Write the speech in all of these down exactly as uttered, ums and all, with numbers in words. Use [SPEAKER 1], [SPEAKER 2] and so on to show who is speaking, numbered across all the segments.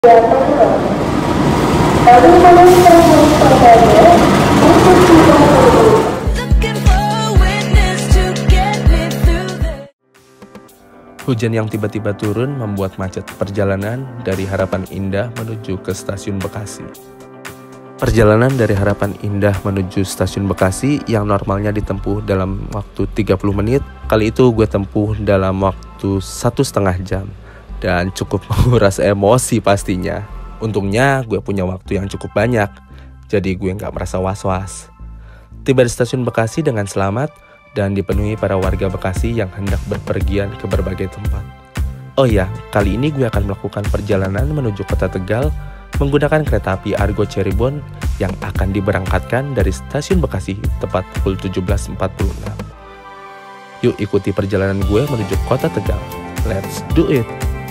[SPEAKER 1] Hujan yang tiba-tiba turun membuat macet perjalanan dari Harapan Indah menuju ke Stasiun Bekasi. Perjalanan dari Harapan Indah menuju Stasiun Bekasi yang normalnya ditempuh dalam waktu tiga puluh menit, kali itu gue tempuh dalam waktu satu setengah jam. Dan cukup menguras emosi pastinya. Untungnya gue punya waktu yang cukup banyak, jadi gue gak merasa was-was. Tiba di Stasiun Bekasi dengan selamat dan dipenuhi para warga Bekasi yang hendak berpergian ke berbagai tempat. Oh ya, kali ini gue akan melakukan perjalanan menuju kota Tegal menggunakan kereta api Argo Cirebon yang akan diberangkatkan dari Stasiun Bekasi tepat pukul tujuh belas empat puluh enam. Yuk ikuti perjalanan gue menuju kota Tegal. Let's do it!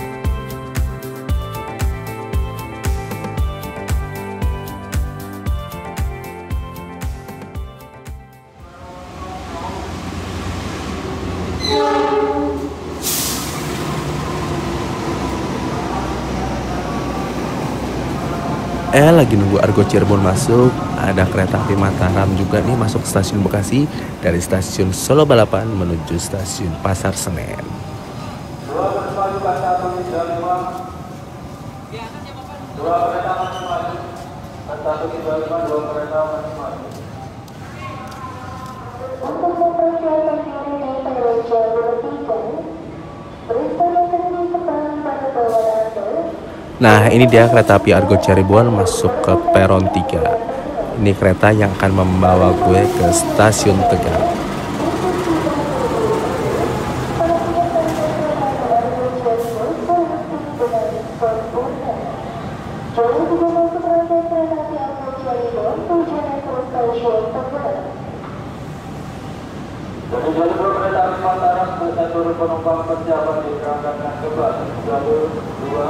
[SPEAKER 1] Eh lagi nunggu Argo Cirebon masuk, ada kereta api Mataram juga nih masuk stasiun Bekasi dari stasiun Solo Balapan menuju stasiun Pasar Senen. Nah, ini dia kereta api Argo Cirebon masuk ke peron tiga. Ini kereta yang akan membawa gue ke Stasiun Tegal.
[SPEAKER 2] Dari jalur kereta api Mataram ke seluruh penumpang persiapan diberangkatkan ke jalur dua.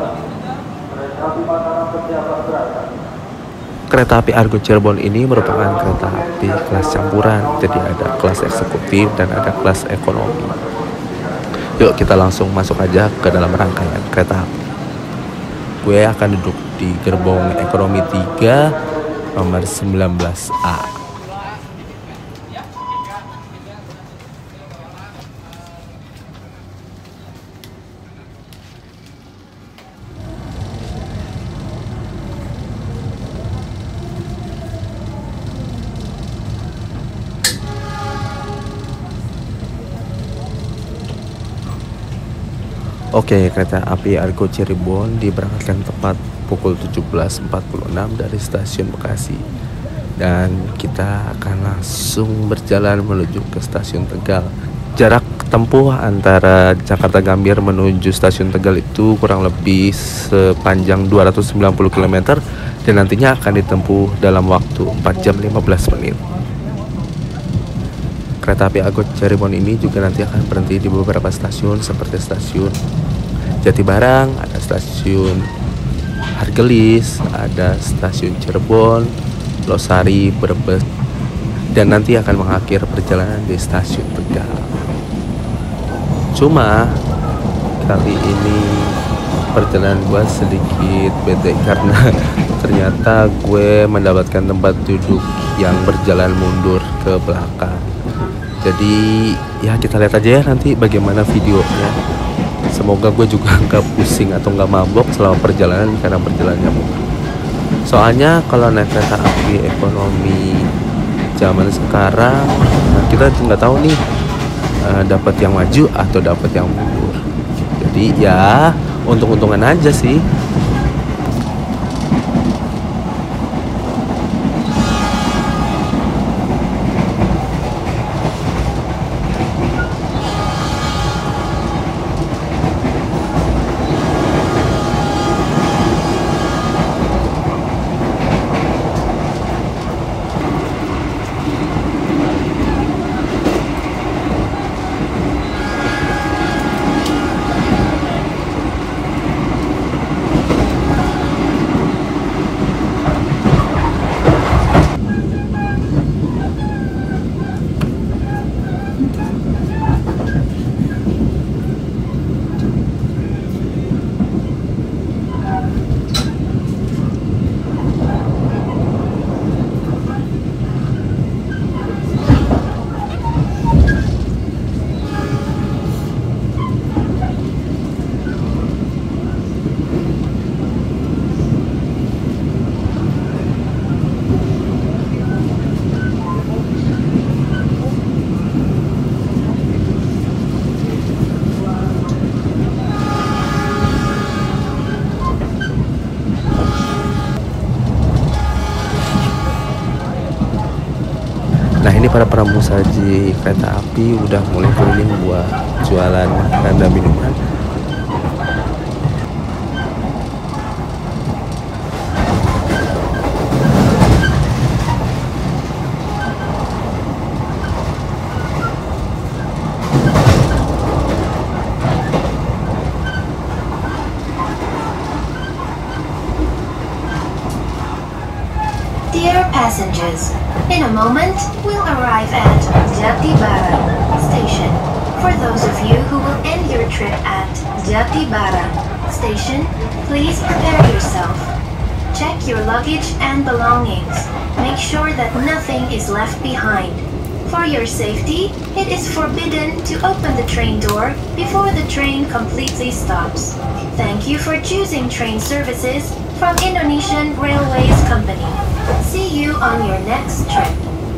[SPEAKER 1] Kereta api Argo Cirebon ini merupakan kereta api kelas campuran, jadi ada kelas eksekutif dan ada kelas ekonomi. Yuk kita langsung masuk aja ke dalam rangkaian kereta api. Gue akan duduk di gerbong ekonomi tiga nomor sembilan belas A. Oke, kereta api Argo Cirebon diberangkatkan tepat pukul tujuh belas empat puluh enam dari Stasiun Bekasi. Dan kita akan langsung berjalan menuju ke Stasiun Tegal. Jarak tempuh antara Jakarta Gambir menuju Stasiun Tegal itu kurang lebih sepanjang dua ratus sembilan puluh kilometer dan nantinya akan ditempuh dalam waktu empat jam lima belas menit. Kereta api Argo Cirebon ini juga nanti akan berhenti di beberapa stasiun seperti stasiun Jatibarang, ada stasiun Hargelis, ada stasiun Cirebon, Losari, Brebes, dan nanti akan mengakhiri perjalanan di stasiun Tegal. Cuma kali ini perjalanan gue sedikit bete karena ternyata gue mendapatkan tempat duduk yang berjalan mundur ke belakang. Jadi ya kita lihat aja ya nanti bagaimana videonya. Semoga gue juga nggak pusing atau nggak mabok selama perjalanan karena perjalanannya mundur. Soalnya kalau naik kereta api ekonomi zaman sekarang, nah kita nggak tahu nih uh, dapat yang maju atau dapat yang mundur. Jadi ya untung-untungan aja sih. para pramusaji kereta api udah mulai keliling buat jualan makanan dan minuman.
[SPEAKER 3] Dear passengers, in a moment we'll arrive at Jatibarang Station. For those of you who will end your trip at Jatibarang Station, please prepare yourself. Check your luggage and belongings. Make sure that nothing is left behind. For your safety, it is forbidden to open the train door before the train completely stops. Thank you for choosing train services from Indonesian Railways Company. See you on your next trip.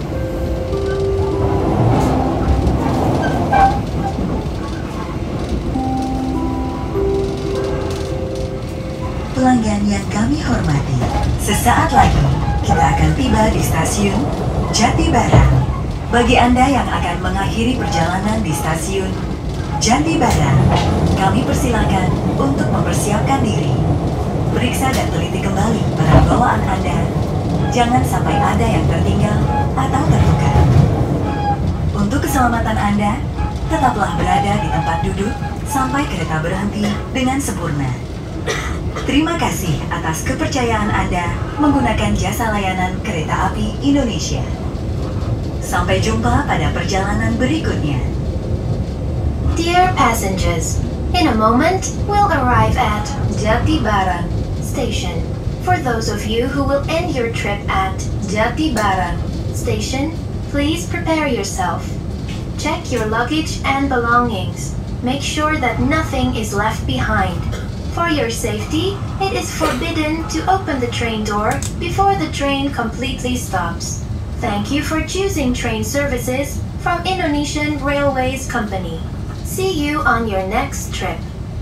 [SPEAKER 4] Pelanggan yang kami hormati, sesaat lagi kita akan tiba di stasiun Jatibarang. Bagi Anda yang akan mengakhiri perjalanan di stasiun Jatibarang, kami persilakan untuk mempersiapkan diri. Periksa dan teliti kembali barang bawaan Anda. Jangan sampai ada yang tertinggal atau tertukar. Untuk keselamatan Anda, tetaplah berada di tempat duduk sampai kereta berhenti dengan sempurna. Terima kasih atas kepercayaan Anda menggunakan jasa layanan kereta api Indonesia. Sampai jumpa pada perjalanan berikutnya.
[SPEAKER 3] Dear passengers, in a moment we'll arrive at Jatibarang Station. For those of you who will end your trip at Jatibarang Station, please prepare yourself. Check your luggage and belongings. Make sure that nothing is left behind. For your safety, it is forbidden to open the train door before the train completely stops. Thank you for choosing train services from Indonesian Railways Company. See you on your next trip.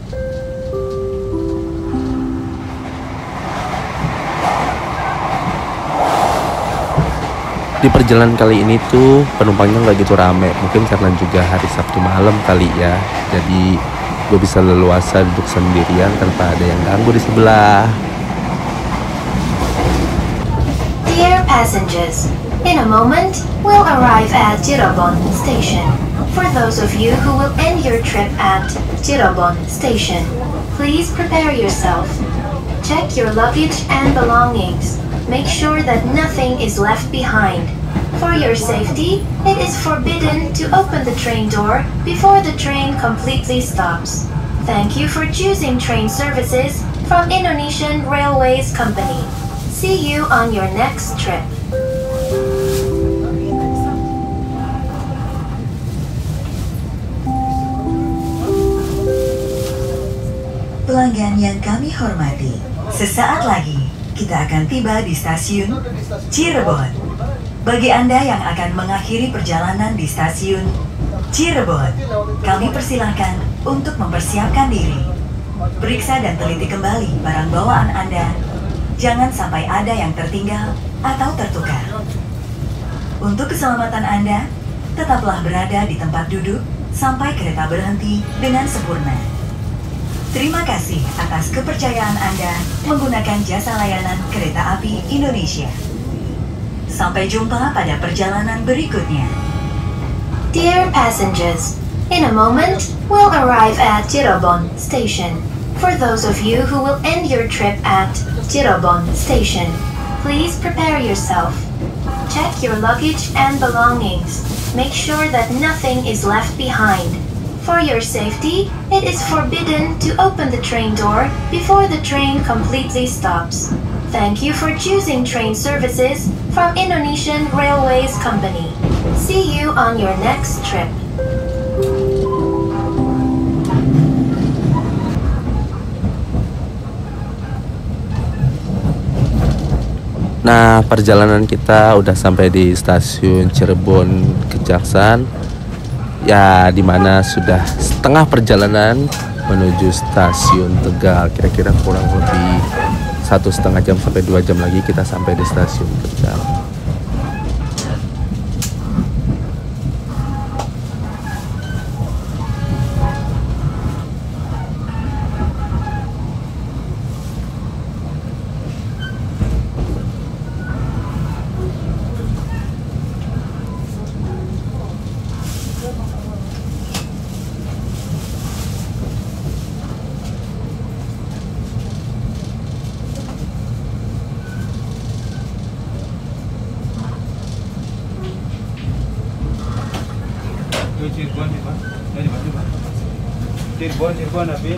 [SPEAKER 1] Di perjalanan kali ini tuh penumpangnya nggak gitu rame, mungkin karena juga hari Sabtu malam kali ya. Jadi gue bisa leluasa duduk sendirian tanpa ada yang ganggu di sebelah.
[SPEAKER 3] Dear passengers, in a moment we'll arrive at Cirebon Station. For those of you who will end your trip at Cirebon Station, please prepare yourself. Check your luggage and belongings. Make sure that nothing is left behind. For your safety, it is forbidden to open the train door before the train completely stops. Thank you for choosing train services from Indonesian Railways Company. See you on your next trip.
[SPEAKER 4] Pelanggan yang kami hormati, sesaat lagi kita akan tiba di stasiun Cirebon. Bagi Anda yang akan mengakhiri perjalanan di stasiun Cirebon, kami persilahkan untuk mempersiapkan diri. Periksa dan teliti kembali barang bawaan Anda. Jangan sampai ada yang tertinggal atau tertukar. Untuk keselamatan Anda, tetaplah berada di tempat duduk sampai kereta berhenti dengan sempurna. Terima kasih atas kepercayaan Anda menggunakan jasa layanan kereta api Indonesia. Sampai jumpa pada perjalanan berikutnya.
[SPEAKER 3] Dear passengers, in a moment we'll arrive at Cirebon Station. For those of you who will end your trip at Cirebon Station, please prepare yourself. Check your luggage and belongings. Make sure that nothing is left behind. For your safety, it is forbidden to open the train door before the train completely stops. Thank you for choosing train services from Indonesian Railways Company. See you on your next trip.
[SPEAKER 1] Nah, perjalanan kita udah sampai di stasiun Cirebon Kejaksaan. Ya, dimana sudah setengah perjalanan menuju stasiun Tegal. Kira-kira kurang lebih satu setengah jam sampai dua jam lagi kita sampai di stasiun Tegal.
[SPEAKER 2] Cirebon, Cirebon habis.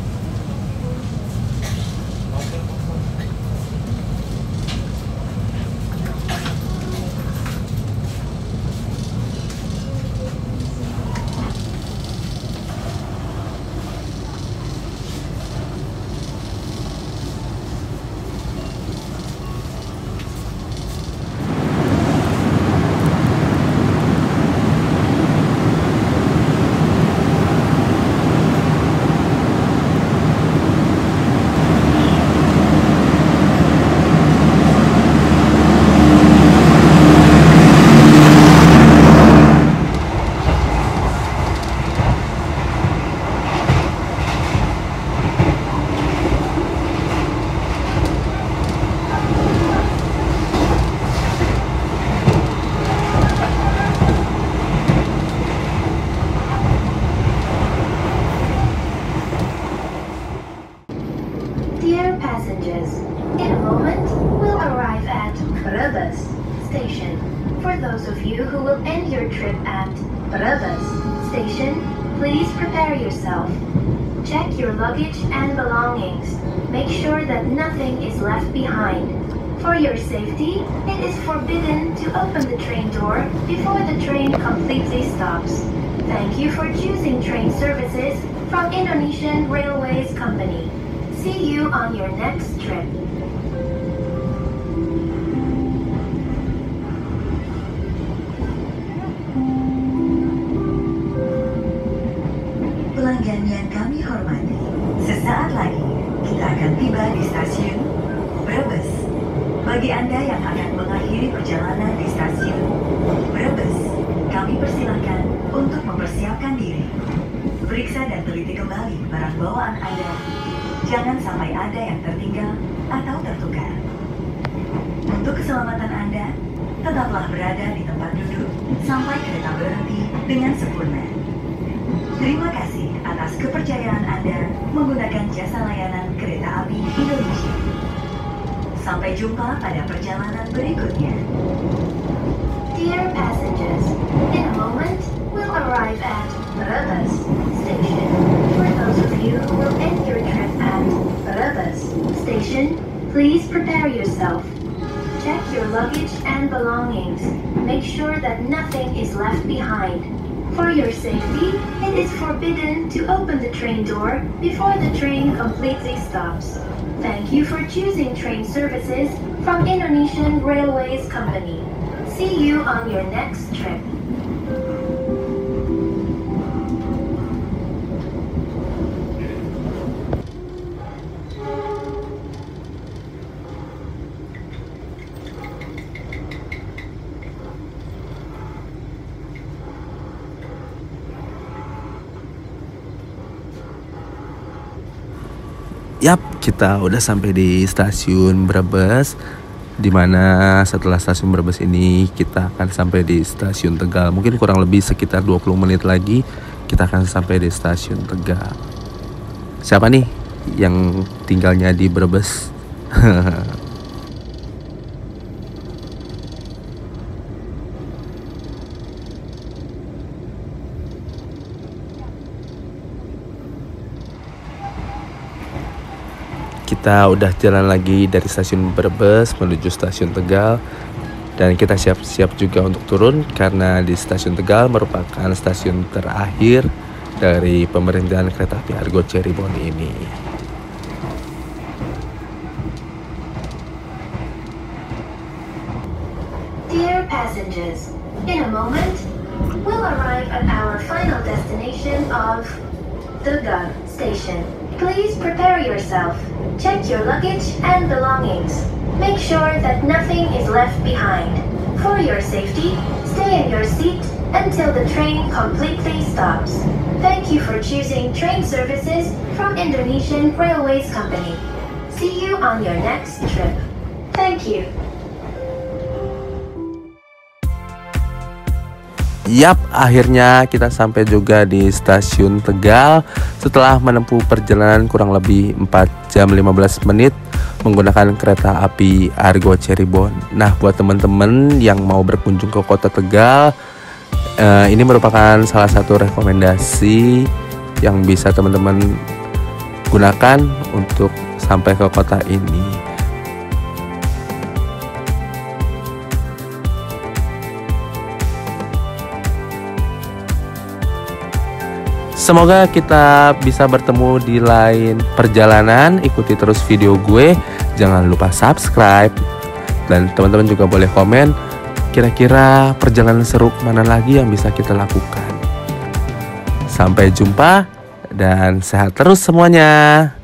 [SPEAKER 3] Dear passengers, in a moment we'll arrive at Brebes Station. For those of you who will end your trip at Brebes Station, please prepare yourself. Check your luggage and belongings. Make sure that nothing is left behind. For your safety, it is forbidden to open the train door before the train completely stops. Thank you for choosing train services from Indonesian Railways Company. See you on your next trip.
[SPEAKER 4] Pelanggan yang kami hormati, sesaat lagi kita akan tiba di stasiun Brebes. Bagi Anda yang akan mengakhiri perjalanan di stasiun Brebes, kami persilahkan untuk mempersiapkan diri. Periksa dan teliti kembali barang bawaan Anda. Jangan sampai ada yang tertinggal atau tertukar. Untuk keselamatan Anda, tetaplah berada di tempat duduk sampai kereta berhenti dengan sempurna. Terima kasih atas kepercayaan Anda menggunakan jasa layanan kereta api Indonesia. Sampai jumpa pada perjalanan berikutnya.
[SPEAKER 3] Dear passengers, in a moment we'll arrive at Brebes Station. For those of you who will end your trip at Brebes Station, please prepare yourself. Check your luggage and belongings. Make sure that nothing is left behind. For your safety, it is forbidden to open the train door before the train completely stops. Thank you for choosing train services from Indonesian Railways Company. See you on your next trip.
[SPEAKER 1] Yap, kita udah sampai di stasiun Brebes, dimana setelah stasiun Brebes ini kita akan sampai di stasiun Tegal. Mungkin kurang lebih sekitar dua puluh menit lagi kita akan sampai di stasiun Tegal. Siapa nih yang tinggalnya di Brebes? Kita udah jalan lagi dari stasiun Brebes menuju stasiun Tegal, dan kita siap-siap juga untuk turun karena di stasiun Tegal merupakan stasiun terakhir dari pemerintahan kereta api Argo Cirebon ini.
[SPEAKER 3] Dear passengers, in a moment we'll arrive at our final destination of Tegal Station. Please prepare yourself. Check your luggage and belongings. Make sure that nothing is left behind. For your safety, stay in your seat until the train completely stops. Thank you for choosing train services from Indonesian Railways Company. See you on your next trip. Thank you.
[SPEAKER 1] Yap, akhirnya kita sampai juga di stasiun Tegal setelah menempuh perjalanan kurang lebih empat jam lima belas menit menggunakan kereta api Argo Cirebon. Nah, buat teman-teman yang mau berkunjung ke kota Tegal, eh, ini merupakan salah satu rekomendasi yang bisa teman-teman gunakan untuk sampai ke kota ini. Semoga kita bisa bertemu di lain perjalanan. Ikuti terus video gue. Jangan lupa subscribe. Dan teman-teman juga boleh komen kira-kira perjalanan seru mana lagi yang bisa kita lakukan. Sampai jumpa dan sehat terus semuanya.